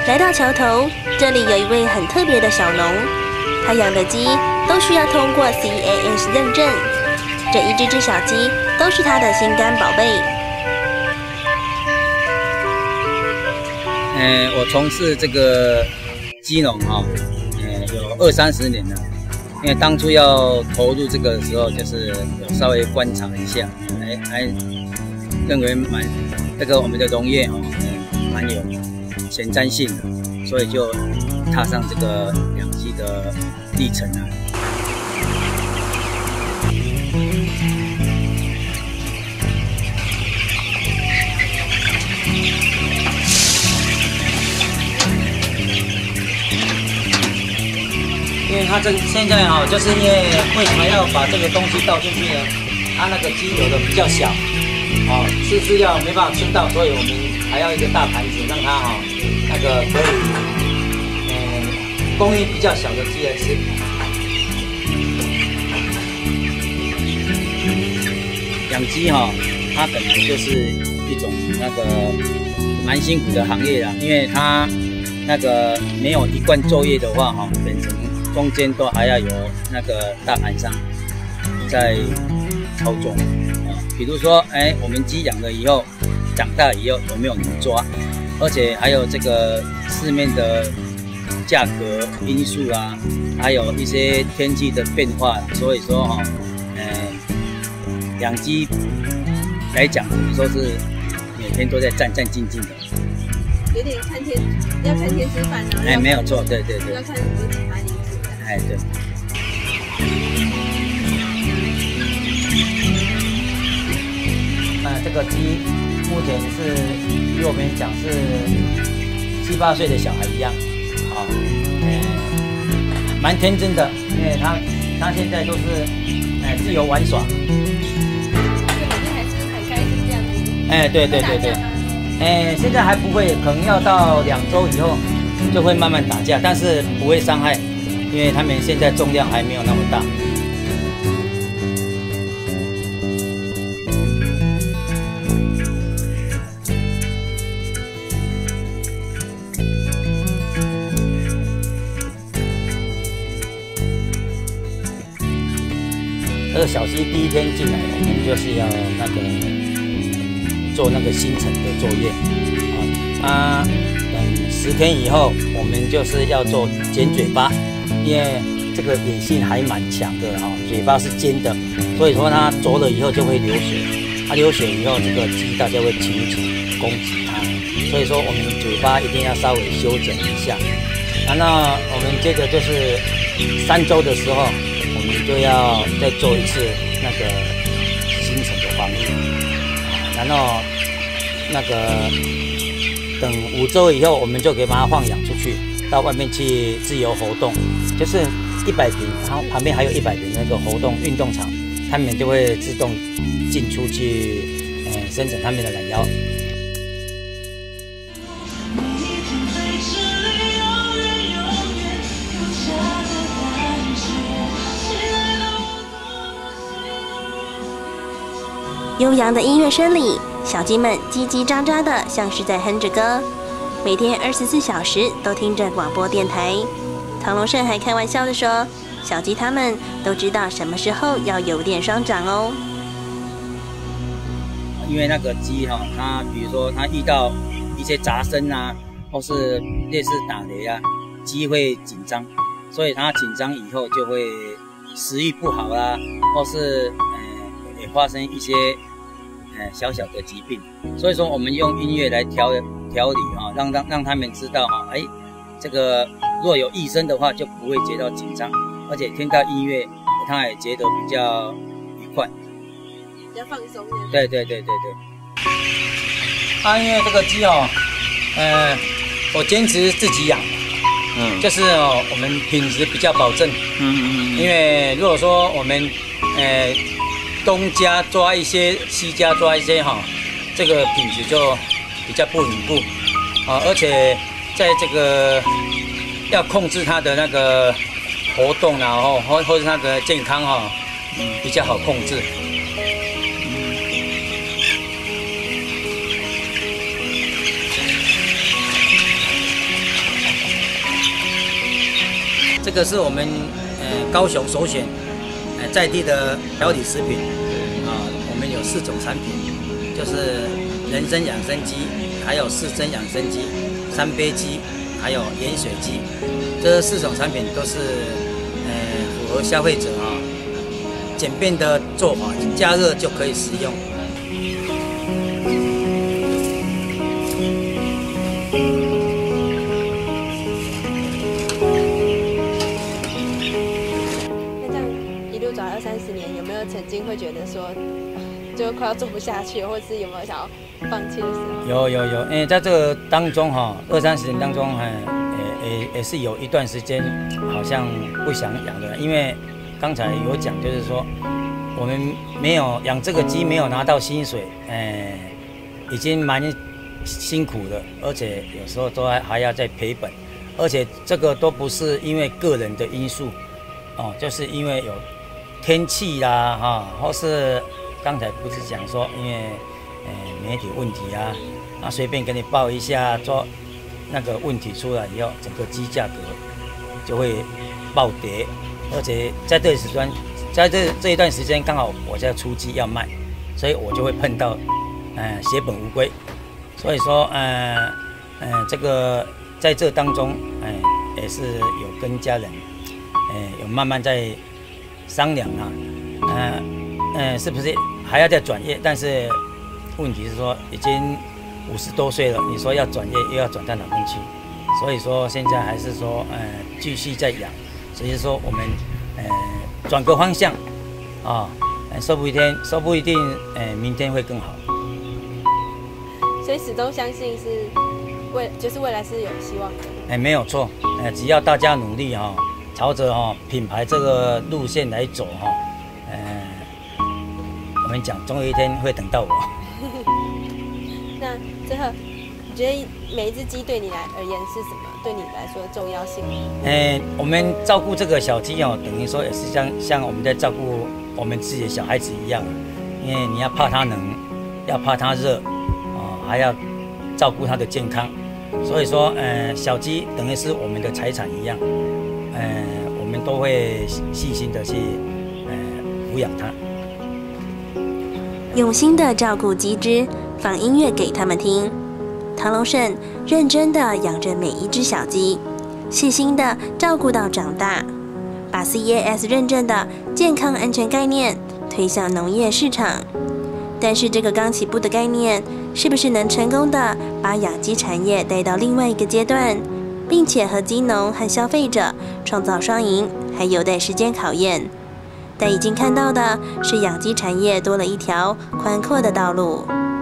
来到桥头，这里有一位很特别的小农，他养的鸡都需要通过 CAS 认证，这一只只小鸡都是他的心肝宝贝。 我从事这个鸡农有20-30年了。因为当初要投入这个的时候，就是有稍微观察一下，还认为这个我们的农业蛮有前瞻性的，所以就踏上这个养鸡的历程啊。因为它这个现在就是因为什么要把这个东西倒进去呢？它那个鸡有的比较小，吃饲料没办法吃到，所以我们还要一个大盘子，让它那个可以供应比较小的鸡来吃。养鸡它本来就是一种那个蛮辛苦的行业啦，因为它那个没有一贯作业的话变成中间都还要有那个大盘商在操纵比如说我们鸡养了以后，长大以后有没有人抓，而且还有这个市面的价格因素啊，还有一些天气的变化，所以说养鸡来讲，有时候是每天都在战战兢兢的， 有点看天，要看天吃饭啊。 没有错，对对对， 要看我几把年纪。 对。这个鸡目前是比我们讲是7-8岁的小孩一样，蛮天真的，因为他现在都是自由玩耍。 这每天还是很开心这样子。 对对对对。现在还不会，可能要到2周以后就会慢慢打架，但是不会伤害，因为他们现在重量还没有那么大。这个小鸡第一天进来，我们就是要那个做那个新陈的作业等10天以后，我们就是要做剪嘴巴，因为这个野性还蛮强的嘴巴是尖的，所以说它啄了以后就会流血，它流血以后，这个鸡大家会紧紧攻击它，所以说我们嘴巴一定要稍微修整一下。那我们接着就是3周的时候，我们就要再做一次那个新陈的防疫，然后那个等5周以后，我们就可以把它放养出去，到外面去自由活动，就是100坪，然后旁边还有100坪那个活动运动场，他们就会自动进出去，生产他们的懒腰。 悠扬的音乐声里，小鸡们叽叽喳喳的，像是在哼着歌。每天24小时都听着广播电台。唐龙盛还开玩笑的说，小鸡它们都知道什么时候要有点双掌哦。 因为那个鸡它比如说它遇到一些杂声啊，或是类似打雷啊，鸡会紧张，所以它紧张以后就会食欲不好啦，或是也发生一些小小的疾病，所以说我们用音乐来调理让他们知道这个若有异声的话就不会觉到紧张，而且听到音乐他也觉得比较愉快， 比较放松。 对对对对对。因为这个鸡我坚持自己养，就是我们品质比较保证，因为如果说我们东家抓一些，西家抓一些这个品质就比较不稳固而且在这个要控制它的那个活动然后或者它的健康比较好控制。 这个是我们高雄首选在地的调理食品啊，我们有4种产品，就是人参养生鸡，还有四珍养生鸡、三杯鸡，还有盐水鸡，这4种产品都是符合消费者简便的做法，加热就可以食用。 20-30年，有没有曾经会觉得说，就快要做不下去，或是有没有想要放弃的时候？ 有，因为在这个当中20-30年当中，也是有一段时间好像不想养的，因为刚才有讲，就是说我们没有养这个鸡，没有拿到薪水，已经蛮辛苦的，而且有时候都还要再赔本，而且这个都不是因为个人的因素，就是因为有天气啦，或是刚才不是讲说，因为媒体问题啊，随便给你报一下，做那个问题出来以后，整个鸡价格就会暴跌，而且在这一段时间刚好我在出鸡要卖，所以我就会碰到血本无归，所以说这个在这当中也是有跟家人有慢慢在商量是不是还要再转业？但是问题是说已经50多岁了，你说要转业又要转到哪边去？所以说现在还是说继续在养，所以说我们转个方向说不一定明天会更好。 所以始终相信是未来是有希望的。 没有错，只要大家努力朝着品牌这个路线来走我们讲总有一天会等到我。 那最后，你觉得每一只鸡对你而言是什么？对你来说重要性？ 我们照顾这个小鸡等于说也是像我们在照顾我们自己的小孩子一样，因为你要怕它冷，要怕它热还要照顾它的健康，所以说小鸡等于是我们的财产一样。我们都会细心的去抚养它， 用心的照顾鸡只，放音乐给他们听。唐龙盛认真的养着每一只小鸡，细心的照顾到长大，把 CAS 认证的健康安全概念推向农业市场。但是这个刚起步的概念，是不是能成功的把养鸡产业带到另外一个阶段，并且和鸡农和消费者创造双赢，还有待时间考验。但已经看到的是，养鸡产业多了一条宽阔的道路。